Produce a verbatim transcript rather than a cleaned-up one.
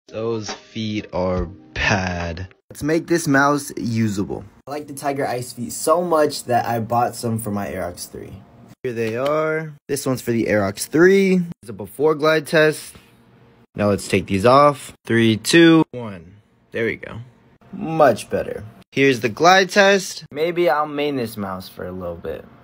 Those feet are bad. Let's make this mouse usable. I like the Tiger Ice feet so much that I bought some for my Aerox three. Here they are. This one's for the Aerox three. It's a before glide test. Now let's take these off. Three, two, one. There we go. Much better. Here's the glide test. Maybe I'll main this mouse for a little bit.